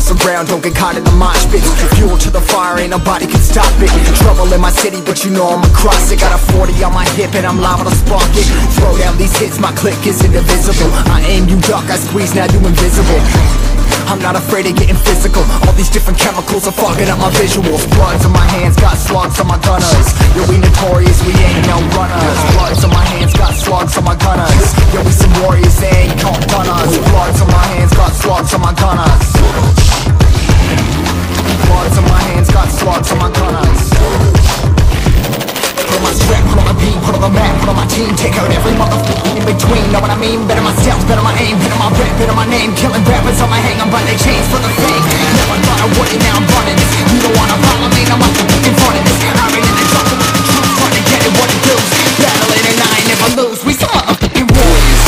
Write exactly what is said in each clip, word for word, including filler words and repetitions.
cross the ground, don't get caught in the mosh pit. Fuel to the fire, ain't nobody can stop it. Trouble in my city, but you know I'm across it. Got a forty on my hip and I'm liable to spark it. Throw down these hits, my click is indivisible. I aim, you duck, I squeeze, now you invisible. I'm not afraid of getting physical. All these different chemicals are fogging up my visuals. Bloods on my hands, got slugs on my gunners. Yo, we notorious, we ain't no runners. Bloods on my hands, got slugs on my gunners. Yo, we some warriors, they ain't called gunners. Bloods on my hands, got slugs on my gunners. Bloods on my hands, got slugs on my gunners. Put on my strap, put on my beat, put on the map, put on my team. Take out every motherfucker in between, know what I mean? Better myself, better my aim, better my rep, better my name. Killing rappers on my hang, I'm by their chains for the fame. Never thought I would it, now I'm running this. You don't wanna follow me, now I'm in front of this. I ran in the jungle with the truth, trying to get it what it does. Battling and I ain't never lose, we some motherfucking warriors.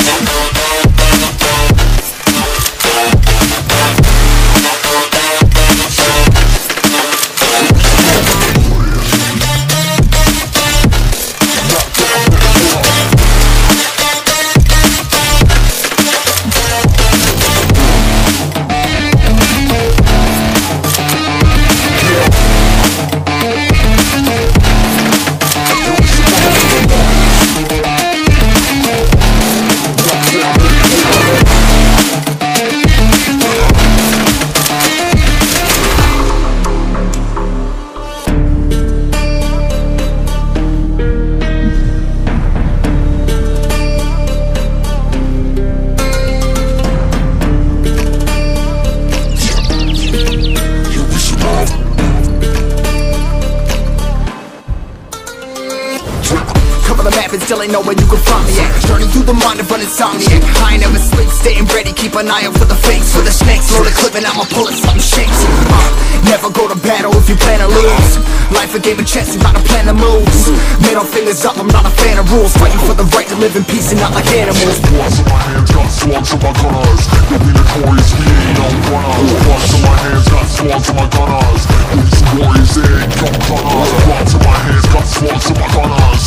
Still ain't know where you can find me at. Journey through the mind of an insomniac. I ain't never sleep, staying ready, keep an eye out for the fakes. For the snakes, load a clip and I'ma pull it, something shakes. uh, Never go to battle if you plan to lose. Life a game of chess, you gotta plan the moves. Middle fingers up, I'm not a fan of rules. Fighting for the right to live in peace and not like animals. Bloods in my hands, got slugs in my gunners. You'll be notorious, we ain't no runners. Bloods in my hands, got slugs in my gunners. You'll be some warriors, they ain't no gunners. Bloods in my hands, got slugs in my gunners.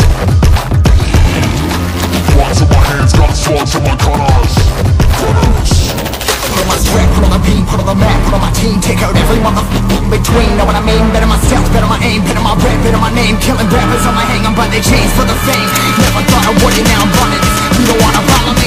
Bloods in my hands, got slugs in my gunners. Gunners. Put on my strap, put on the beat, put on the map, put on my team. Take out every motherfucker in between, know what I mean? Better myself, better my aim, better my rep, better my name. Killing rappers on my hang, I'm by their chains for the fame. Never thought I would it, now I'm running this. You don't wanna follow me,